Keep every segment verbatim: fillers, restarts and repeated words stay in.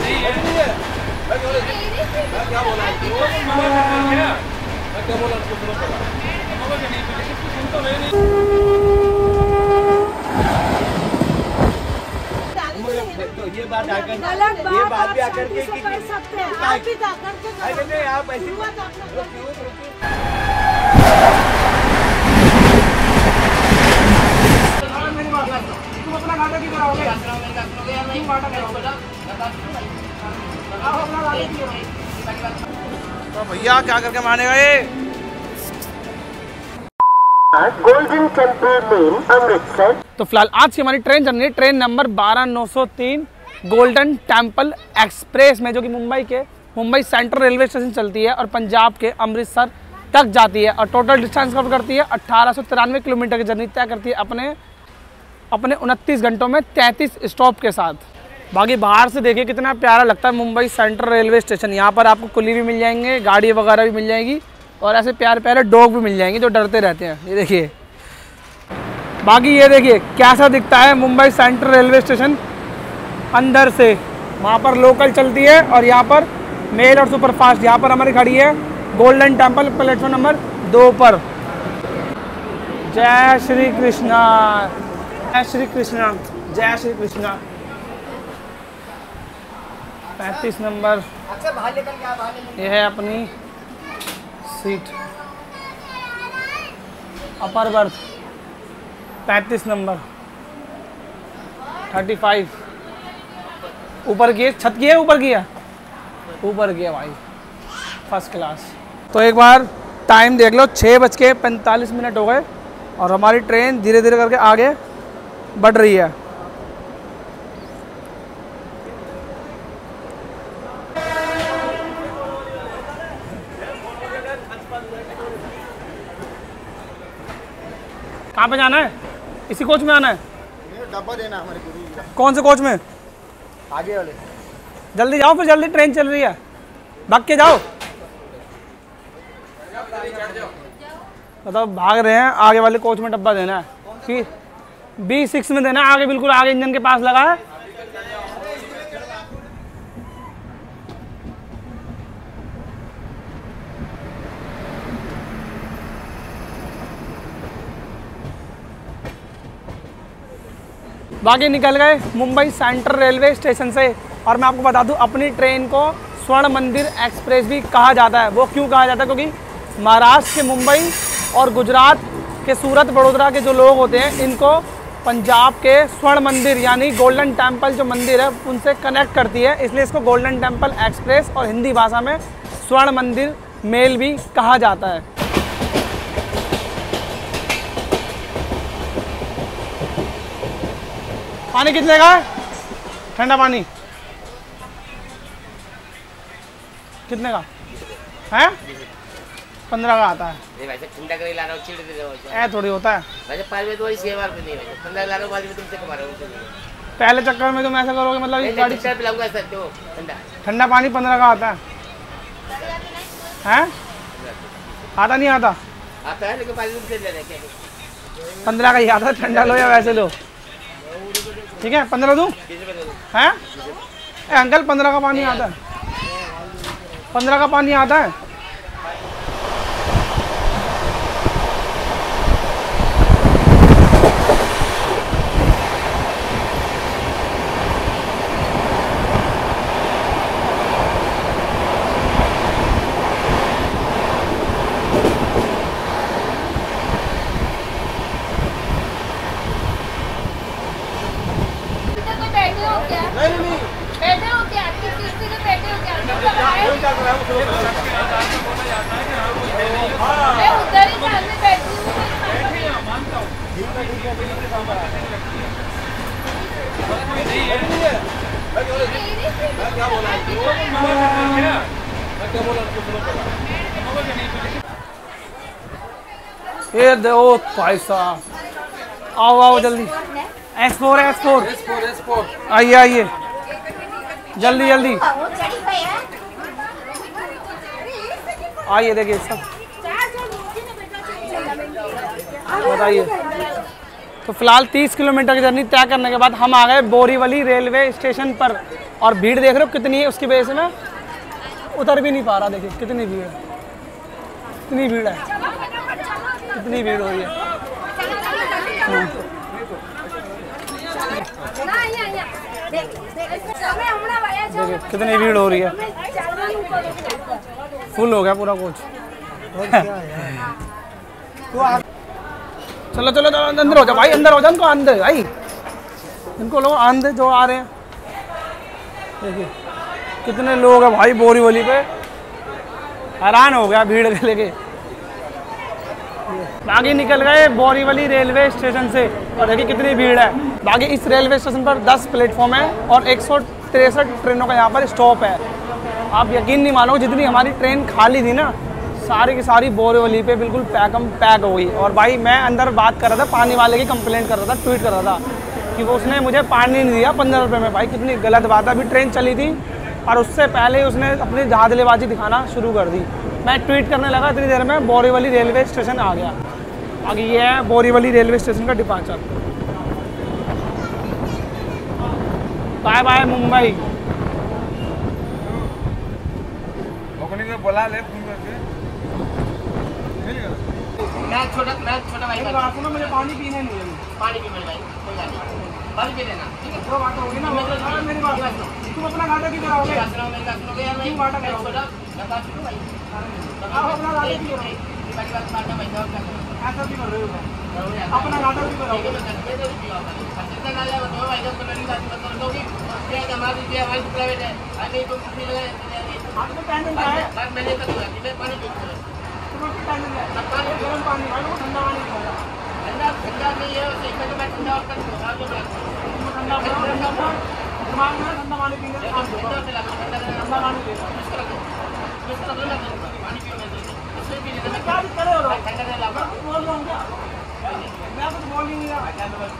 ये बात आकर ये बात भी आकर के कर सकते हैं आप भी आकर के अरे आप ऐसी बात तुम अपना घाटा क्यों कराओगे क्यों घाटा कराओगे तो भैया क्या करके मानेगा ये गोल्डन टेम्पल लेन अमृतसर। तो फिलहाल आज की हमारी ट्रेन चल रही है ट्रेन नंबर बारह नौ सौ तीन गोल्डन टेम्पल एक्सप्रेस में, जो कि मुंबई के मुंबई सेंट्रल रेलवे स्टेशन चलती है और पंजाब के अमृतसर तक जाती है और टोटल डिस्टेंस कवर करती है अट्ठारह सौ तिरानवे किलोमीटर की जर्नी तय करती है अपने अपने उनतीस घंटों में तैंतीस स्टॉप के साथ। बाकी बाहर से देखिए कितना प्यारा लगता है मुंबई सेंट्रल रेलवे स्टेशन। यहाँ पर आपको कुली भी मिल जाएंगे, गाड़ी वगैरह भी मिल जाएगी और ऐसे प्यारे प्यारे डॉग भी मिल जाएंगे जो डरते रहते हैं। ये देखिए, बाकी ये देखिए कैसा दिखता है मुंबई सेंट्रल रेलवे स्टेशन अंदर से। वहाँ पर लोकल चलती है और यहाँ पर मेल और सुपरफास्ट। यहाँ पर हमारी खड़ी है गोल्डन टेम्पल प्लेटफॉर्म नंबर दो पर। जय श्री कृष्णा, जय श्री कृष्णा, जय श्री कृष्णा। पैंतीस नंबर ये है अपनी सीट, अपर बर्थ पैंतीस नंबर थर्टी फाइव। ऊपर की छत की है, ऊपर की है, ऊपर की है भाई, फर्स्ट क्लास। तो एक बार टाइम देख लो, छः बज के पैंतालीस मिनट हो गए और हमारी ट्रेन धीरे धीरे करके आगे बढ़ रही है। कहाँ पे जाना है? इसी कोच में आना है? डब्बा देना हमारे को। कौन से कोच में? आगे वाले। जल्दी जाओ, फिर जल्दी ट्रेन चल रही है, भाग के जाओ। मतलब भाग रहे हैं, आगे वाले कोच में डब्बा देना है कि बी सिक्स में देना है, आगे बिल्कुल आगे इंजन के पास लगा है। बाकी निकल गए मुंबई सेंट्रल रेलवे स्टेशन से। और मैं आपको बता दूं, अपनी ट्रेन को स्वर्ण मंदिर एक्सप्रेस भी कहा जाता है। वो क्यों कहा जाता है? क्योंकि महाराष्ट्र के मुंबई और गुजरात के सूरत बड़ोदरा के जो लोग होते हैं, इनको पंजाब के स्वर्ण मंदिर यानी गोल्डन टेम्पल जो मंदिर है उनसे कनेक्ट करती है, इसलिए इसको गोल्डन टेम्पल एक्सप्रेस और हिंदी भाषा में स्वर्ण मंदिर मेल भी कहा जाता है। पानी कितने का है? ठंडा पानी कितने का है? पंद्रह का आता है। ठंडा कर ला रहा हूं, चिड़ दे रहा हूं। ऐ थोड़ी होता है वैसे पाँच में तो वही छह बार पे नहीं है, पंद्रह ला रहा हूं, बाद में तुमसे कमा रहा हूं। पहले चक्कर में तुम ऐसा करोगे, मतलब इस गाड़ी से पिलाऊंगा सर जो ठंडा ठंडा पानी पंद्रह का आता है। हैं? आता नहीं आता? आता है लेकिन पाँच में से ले रहे क्या? पंद्रह का ही आता है। ठंडा लो या वैसे लो, ठीक है? पंद्रह दूँ? हैं? अंकल पंद्रह का पानी आता है, पंद्रह का पानी आता है। ये दो भाई साहब, आओ आओ जल्दी। S four S four S four आइए आइए जल्दी जल्दी आइए। देखिए सब बताइए। तो फिलहाल तीस किलोमीटर की जर्नी तय करने के बाद हम आ गए बोरीवली रेलवे स्टेशन पर और भीड़ देख रहे हो कितनी है, उसकी वजह से मैं उतर भी नहीं पा रहा। देखिए कितनी भीड़ है, कितनी भीड़ है, कितनी भीड़ हो रही है। देखिए कितनी भीड़ हो रही है, फुल हो गया पूरा कोच। चलो चलो चलो अंदर हो जाओ भाई, अंदर हो जाओ, इनको अंदर भाई, इनको लोग आंधे जो आ रहे हैं। देखिए कितने लोग हैं भाई बोरीवली पे, हैरान हो गया भीड़ के लेके। बाकी निकल गए बोरीवली रेलवे स्टेशन से और देखिए कितनी भीड़ है। बाकी इस रेलवे स्टेशन पर दस प्लेटफॉर्म है और एक सौ तिरसठ ट्रेनों का यहाँ पर स्टॉप है। आप यकीन नहीं मानोगे, जितनी हमारी ट्रेन खाली थी ना, सारी की सारी बोरीवली पे बिल्कुल पैकम पैक हो गई। और भाई मैं अंदर बात कर रहा था, पानी वाले की कंप्लेंट कर रहा था, ट्वीट कर रहा था कि वो उसने मुझे पानी नहीं दिया पंद्रह रुपये में। भाई कितनी गलत बात है, अभी ट्रेन चली थी और उससे पहले उसने अपनी धांधलेबाजी दिखाना शुरू कर दी। मैं ट्वीट करने लगा, इतनी देर में बोरीवली रेलवे स्टेशन आ गया। आगे ये है बोरीवली रेलवे स्टेशन का डिपार्चर। Bye bye Mumbai. बोला ले फोन करके मैं छोटा मैं छोटा भाई रात में मुझे पानी पीने नहीं है, पानी पी मेरे भाई, कोई बात नहीं, पानी पी लेना, ठीक है। वो बात होगी ना, मेरी बात सुनो, तुम अपना घाटा क्यों कराओगे? सुनो मेरी बात सुनोगे यार, क्यों घाटा कराओगे? छोटा मैं बात सुनो भाई, आप अपना घाटा क्यों करोगे? ये बात बात मारना भाई, जवाब क्या करोगे? ऐसा भी कर रहे हो, अपना घाटा क्यों करोगे? चिंता ना ले, बताओ भाई, जब कलोनी बात मत करो कि ये हमारी ये हमारी प्राइवेट है, आगे तो कुछ नहीं लगा। आपको टाइमिंग क्या है? बात मैंने कर दिया, मैं पानी पी लूंगा। तुम्हारी टाइमिंग है, पानी गर्म पानी भाई, वो ठंडा पानी नहीं होगा। ठंडा ठंडा नहीं है, उसे मैं तो मैं ठंडा और कर दूंगा, आगे बात तुम ठंडा ठंडा दिमाग में ठंडा पानी पीने से काम ठंडा करो, चला ठंडा ठंडा पानी पी लो। इस तरह इस तरह ना करूंगा, पानी पीने से उससे भी नहीं, मैं क्या भी करे हो रहा हूँ? ठंडा नहीं लाऊंगा। मैं कुछ बोल रहा हूँ क्या? मैं कुछ बोल ही नहीं रहा।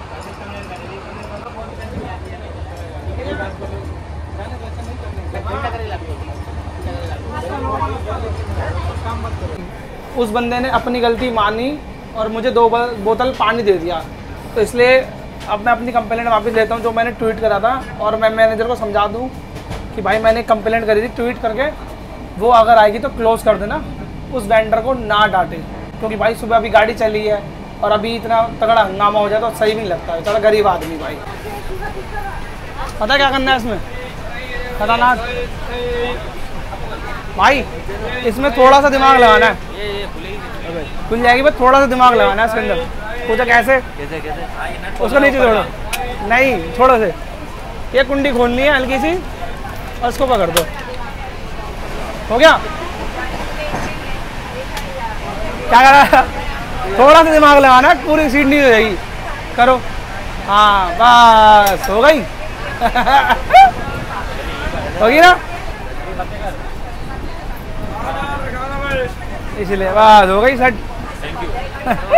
उस बंदे ने अपनी गलती मानी और मुझे दो बोतल पानी दे दिया, तो इसलिए अब मैं अपनी कंप्लेंट वापस लेता हूँ जो मैंने ट्वीट करा था। और मैं मैनेजर को समझा दूँ कि भाई मैंने कंप्लेंट करी थी ट्वीट करके, वो अगर आएगी तो क्लोज कर देना, उस वेंडर को ना डांटे, क्योंकि भाई सुबह अभी गाड़ी चली है और अभी इतना तगड़ा हंगामा हो जाए तो सही भी नहीं लगता है। थोड़ा गरीब आदमी भाई, पता क्या करना है इसमें, पता ना भाई, इसमें थोड़ा सा दिमाग लगाना है, खुल जाएगी, बस थोड़ा सा दिमाग लगाना है इसके अंदर। पूछा कैसे कैसे कैसे उसको नीचे छोड़ो, नहीं छोड़ो से, ये कुंडी खोलनी है हल्की सी और इसको पकड़ दो, हो गया। क्या करा, थोड़ा सा दिमाग लगाना है, पूरी सीट नहीं हो जाएगी, करो, हाँ बस हो गई होगी ना, इसलिए बस हो गई सेट। Thank you.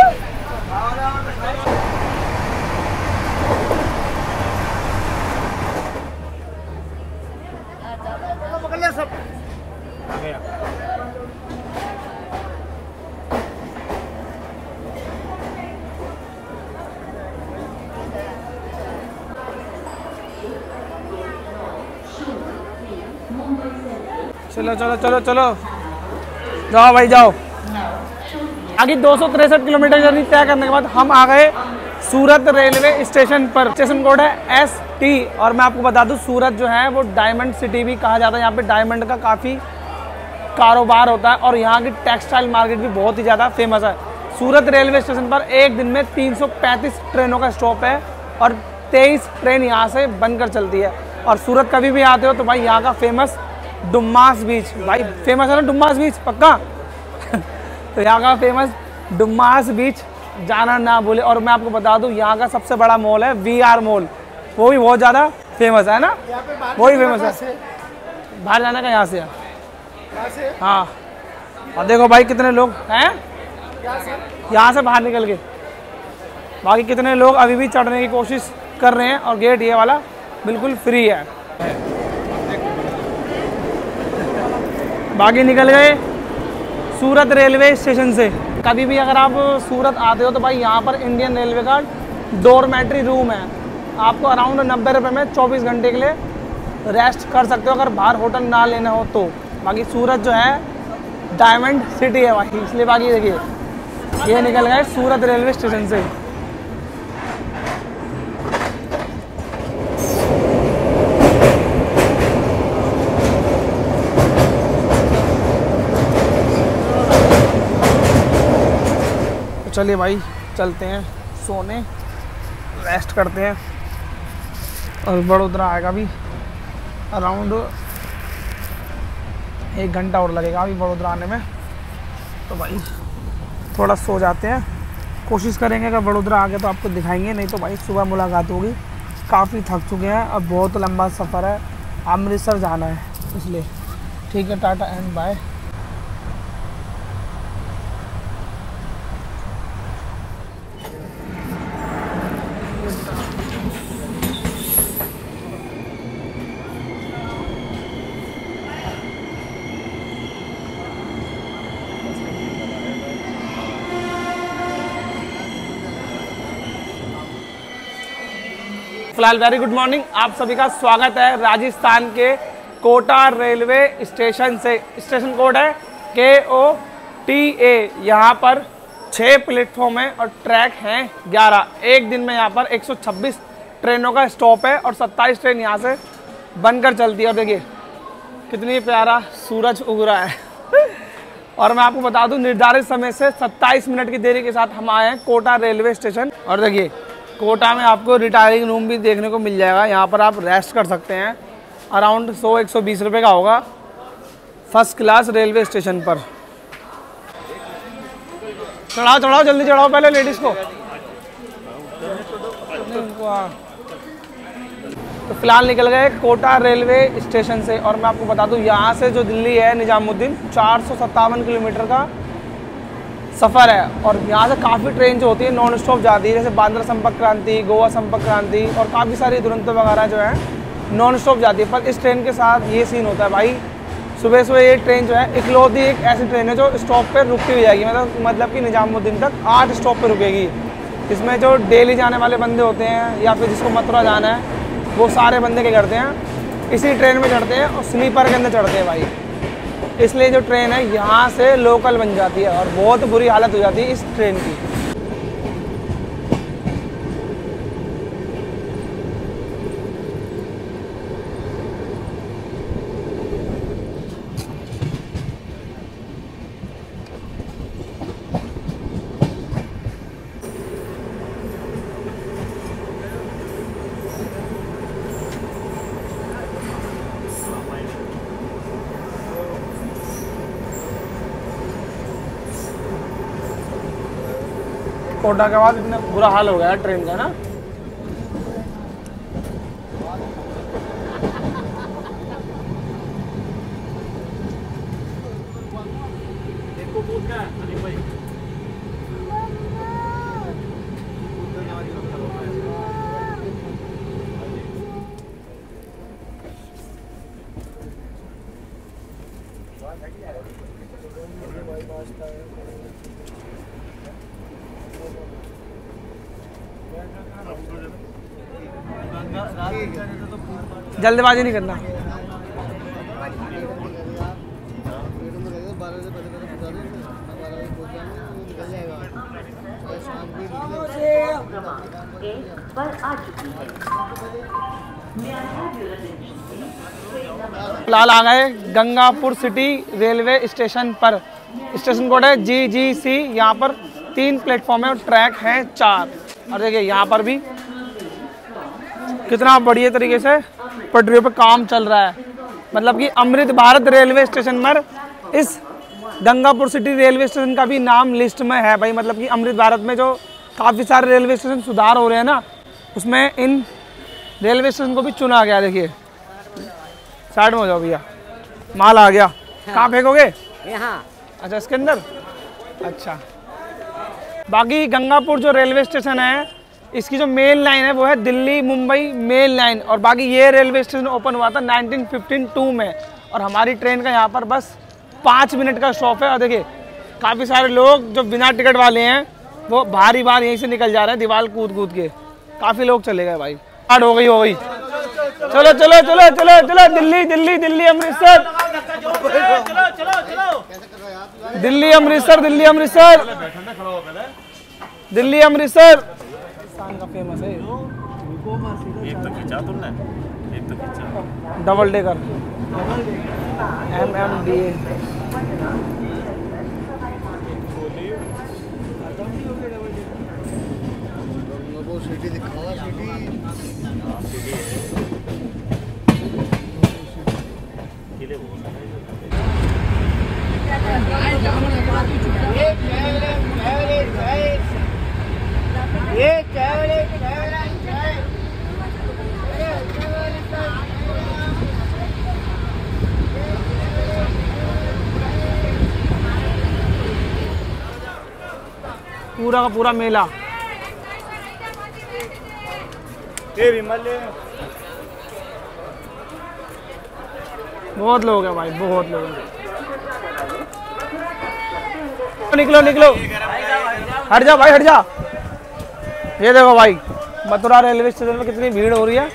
चलो चलो चलो चलो जाओ भाई जाओ। आगे दो सौ तिरसठ किलोमीटर जर्नी तय करने के बाद हम आ गए सूरत रेलवे स्टेशन पर। स्टेशन कोड है एस टी। और मैं आपको बता दूं सूरत जो है वो डायमंड सिटी भी कहा जाता है। यहाँ पे डायमंड का काफ़ी कारोबार होता है और यहाँ की टेक्सटाइल मार्केट भी बहुत ही ज़्यादा फेमस है। सूरत रेलवे स्टेशन पर एक दिन में तीन सौ पैंतीस ट्रेनों का स्टॉप है और तेईस ट्रेन यहाँ से बनकर चलती है। और सूरत कभी भी आते हो तो भाई यहाँ का फेमस डुम्मास बीच, भाई फेमस है ना डुम्मास बीच पक्का तो यहाँ का फेमस डुम्मास बीच जाना ना भूले। और मैं आपको बता दूँ यहाँ का सबसे बड़ा मॉल है वी आर मॉल, वो भी बहुत ज़्यादा फेमस है ना, वो भी फेमस है। बाहर जाने का यहाँ से है, हाँ। और देखो भाई कितने लोग हैं यहाँ से बाहर निकल के, बाकी कितने लोग अभी भी चढ़ने की कोशिश कर रहे हैं। और गेट ये वाला बिल्कुल फ्री है। बाकी निकल गए सूरत रेलवे स्टेशन से। कभी भी अगर आप सूरत आते हो तो भाई यहाँ पर इंडियन रेलवे का डोरमेट्री रूम है। आपको अराउंड नब्बे रुपये में चौबीस घंटे के लिए रेस्ट कर सकते हो अगर बाहर होटल ना लेना हो तो। बाकी सूरत जो है डायमंड सिटी है भाई, इसलिए बाकी देखिए ये निकल गए सूरत रेलवे स्टेशन से। तो चलिए भाई चलते हैं सोने, रेस्ट करते हैं। और बड़ोदरा आएगा भी अराउंड एक घंटा और लगेगा अभी बड़ोदरा आने में। तो भाई थोड़ा सो जाते हैं, कोशिश करेंगे अगर बड़ोदरा आ गए तो आपको दिखाएंगे, नहीं तो भाई सुबह मुलाकात होगी। काफ़ी थक चुके हैं, अब बहुत लंबा सफ़र है, अमृतसर जाना है इसलिए। ठीक है, टाटा एंड बाय। फिलहाल वेरी गुड मॉर्निंग, आप सभी का स्वागत है राजस्थान के कोटा रेलवे स्टेशन से। स्टेशन कोड है के ओ टी ए। यहाँ पर छः प्लेटफॉर्म है और ट्रैक हैं ग्यारह। एक दिन में यहाँ पर एक सौ छब्बीस ट्रेनों का स्टॉप है और सत्ताईस ट्रेन यहाँ से बनकर चलती है। और देखिए कितनी प्यारा सूरज उग रहा है। और मैं आपको बता दूं निर्धारित समय से सत्ताईस मिनट की देरी के साथ हम आए हैं कोटा रेलवे स्टेशन। और देखिए कोटा में आपको रिटायरिंग रूम भी देखने को मिल जाएगा, यहाँ पर आप रेस्ट कर सकते हैं। अराउंड सौ एक सौ बीस रुपये का होगा फर्स्ट क्लास रेलवे स्टेशन पर। चढ़ाओ चढ़ाओ जल्दी चढ़ाओ पहले लेडीज़ को। तो फिलहाल निकल गए कोटा रेलवे स्टेशन से। और मैं आपको बता दूं यहाँ से जो दिल्ली है निजामुद्दीन चार सौ सत्तावन किलोमीटर का सफ़र है। और यहाँ से काफ़ी ट्रेन जो होती है नॉन स्टॉप जाती है, जैसे बांद्रा संपर्क क्रांति, गोवा संपर्क क्रांति और काफ़ी सारी दुरंतो वगैरह जो है नॉन स्टॉप जाती है। पर इस ट्रेन के साथ ये सीन होता है भाई, सुबह सुबह ये ट्रेन जो है इकलौती एक ऐसी ट्रेन है जो स्टॉप पर रुकती हुई जाएगी, मतलब मतलब कि निजामुद्दीन तक आठ स्टॉप पर रुकेगी। इसमें जो डेली जाने वाले बंदे होते हैं या फिर जिसको मथुरा जाना है वो सारे बंदे क्या करते हैं इसी ट्रेन में चढ़ते हैं और स्लीपर के अंदर चढ़ते हैं भाई। इसलिए जो ट्रेन है यहाँ से लोकल बन जाती है और बहुत बुरी हालत हो जाती है इस ट्रेन की। कोटा के बाद इतना बुरा हाल हो गया है ट्रेन का ना। जल्दबाजी नहीं करना। फिलहाल आ गए गंगापुर सिटी रेलवे स्टेशन पर। स्टेशन कोड है जी जी सी। यहाँ पर तीन प्लेटफॉर्म है और ट्रैक हैं चार। और देखिए यहाँ पर भी कितना बढ़िया तरीके से पटरियों पे काम चल रहा है। मतलब कि अमृत भारत रेलवे स्टेशन पर इस गंगापुर सिटी रेलवे स्टेशन का भी नाम लिस्ट में है भाई। मतलब कि अमृत भारत में जो काफ़ी सारे रेलवे स्टेशन सुधार हो रहे हैं ना, उसमें इन रेलवे स्टेशन को भी चुना गया। देखिए साइड में हो जाओ भैया, माल आ गया। कहाँ फेंकोगे? यहाँ। अच्छा इसके अंदर। अच्छा बाकी गंगापुर जो रेलवे स्टेशन है इसकी जो मेन लाइन है वो है दिल्ली मुंबई मेन लाइन। और बाकी ये रेलवे स्टेशन ओपन हुआ था नाइनटीन फिफ्टी टू में। और हमारी ट्रेन का यहाँ पर बस पाँच मिनट का स्टॉप है। और देखिए काफ़ी सारे लोग जो बिना टिकट वाले हैं वो भारी बार यहीं से निकल जा रहे हैं दीवार कूद कूद के। काफ़ी लोग चले गए भाई। स्टार्ट हो गई हो गई चलो चलो चलो चलो चलो दिल्ली दिल्ली दिल्ली अमृतसर दिल्ली अमृतसर दिल्ली अमृतसर दिल्ली अमृतसर पाकिस्तान का फेमस है। एक तो खींचा तुमने, एक तो खींचा double decker M M D A. City दिखावा सिटी पूरा का पूरा मेला बहुत लोग हैं भाई, बहुत लोग हैं। निकलो निकलो, हट जा भाई हट जा। ये देखो भाई मथुरा रेलवे स्टेशन में कितनी भीड़ हो रही है,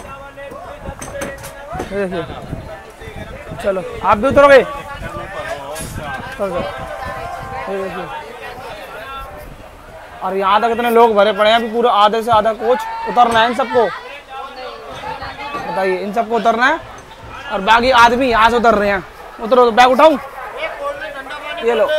ये देखिए। चलो आप भी उतरोगे, ये देखिए। और यहाँ तक इतने लोग भरे पड़े हैं, अभी पूरा आधे से आधा कोच उतरना है इन सबको। बताइए इन सबको उतरना है और बाकी आदमी यहाँ से उतर रहे हैं। उतरो तो बैग उठाऊं, ये लो।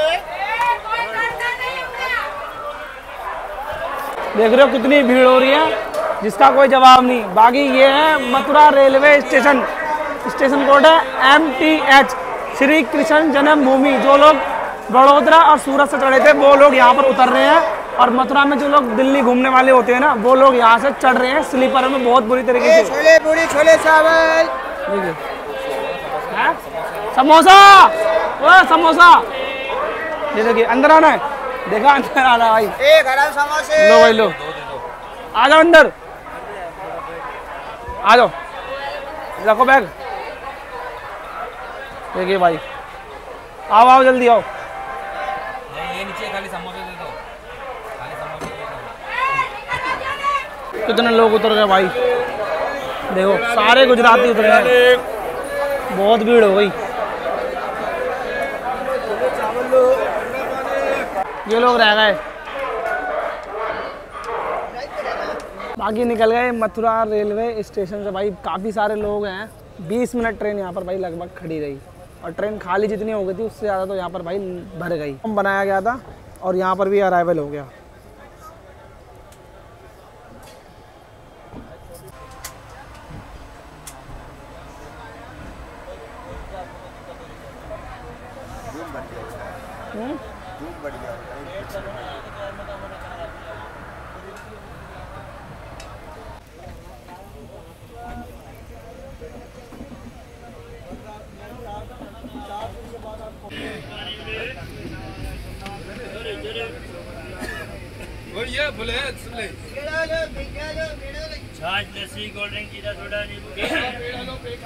देख रहे हो कितनी भीड़ हो रही है, जिसका कोई जवाब नहीं। बाकी ये है Mathura railway station, station code है M T H, Shri Krishna Janmabhoomi. जो लोग बड़ोदरा और सूरत से चढ़े थे वो लोग यहाँ पर उतर रहे हैं, और मथुरा में जो लोग दिल्ली घूमने वाले होते हैं ना वो लोग यहाँ से चढ़ रहे हैं स्लीपर में बहुत बुरी तरीके से। छोले पूरी छोले चावल, देखिए समोसा, वो समोसा, ये देखिए अंदर आना है, देखा अंदर आना भाई। एक गरम समोसे, लो भाई लो, आ जाओ अंदर, आ जाओ, रखो बैग। देखिए भाई आओ आओ जल्दी आओ। ये नीचे खाली समोसे दे दो, खाली समोसे दे दो। कितने लोग उतर गए भाई, देखो सारे गुजराती उतर गए, बहुत भीड़ हो गई। ये लोग रह गए, बाकी निकल गए मथुरा रेलवे स्टेशन से भाई। काफ़ी सारे लोग हैं, बीस मिनट ट्रेन यहाँ पर भाई लगभग खड़ी रही, और ट्रेन खाली जितनी हो गई थी उससे ज़्यादा तो यहाँ पर भाई भर गई। बनाया गया था और यहाँ पर भी अराइवल हो गया। छाछ लस्सी कोल्ड ड्रिंक जीरा सोडा नींबू।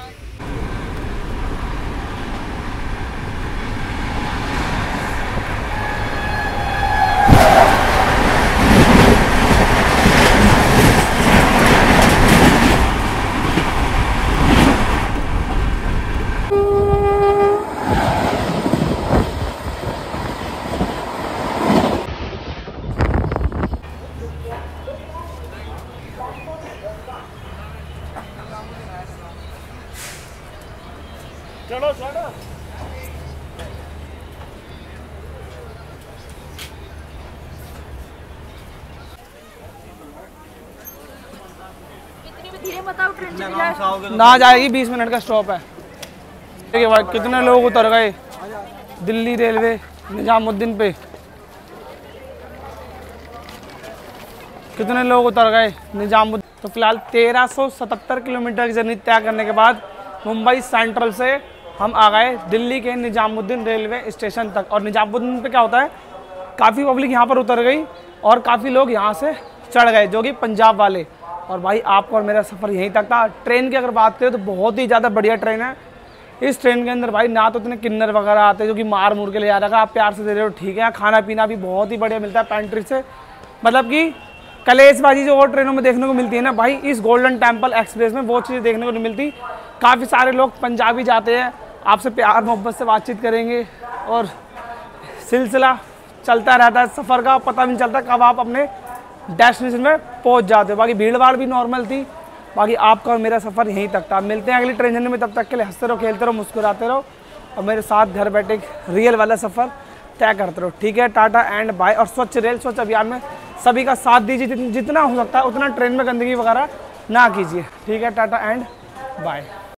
चलो चलो ना जाएगी, बीस मिनट का स्टॉप है। देखिए भाई कितने लोग उतर गए दिल्ली रेलवे निजामुद्दीन पे, कितने लोग उतर गए निजामुद्दीन। तो फिलहाल तेरह सौ सतहत्तर किलोमीटर की जर्नी तय करने के बाद मुंबई सेंट्रल से हम आ गए दिल्ली के निजामुद्दीन रेलवे स्टेशन तक। और निजामुद्दीन पे क्या होता है, काफ़ी पब्लिक यहाँ पर उतर गई और काफ़ी लोग यहाँ से चढ़ गए, जो कि पंजाब वाले। और भाई आपका और मेरा सफ़र यहीं तक था। ट्रेन की अगर बात करें तो बहुत ही ज़्यादा बढ़िया ट्रेन है। इस ट्रेन के अंदर भाई ना तो इतने किन्नर वगैरह आते हैं जो कि मार मुर के ले जा रहा है, आप प्यार से दे रहे हो ठीक है। खाना पीना भी बहुत ही बढ़िया मिलता है पेंट्री से, मतलब कि कलेशबाजी जो और ट्रेनों में देखने को मिलती है ना भाई, इस गोल्डन टेम्पल एक्सप्रेस में वो चीज़ें देखने को नहीं मिलती। काफ़ी सारे लोग पंजाबी जाते हैं, आपसे प्यार मोहब्बत से बातचीत करेंगे और सिलसिला चलता रहता है सफ़र का, पता नहीं चलता कब आप अपने डेस्टिनेशन में पहुंच जाते हो। बाकी भीड़ भाड़ भी नॉर्मल थी, बाकी आपका और मेरा सफ़र यहीं तक था। मिलते हैं अगली ट्रेन जर्नी में, तब तक के लिए हंसते रहो, खेलते रहो, मुस्कुराते रहो और मेरे साथ घर बैठे रियल वाला सफ़र तय करते रहो। ठीक है, टाटा एंड बाय। और स्वच्छ रेल स्वच्छ अभियान में सभी का साथ दीजिए, जितना हो सकता है उतना ट्रेन में गंदगी वगैरह ना कीजिए। ठीक है, टाटा एंड बाय।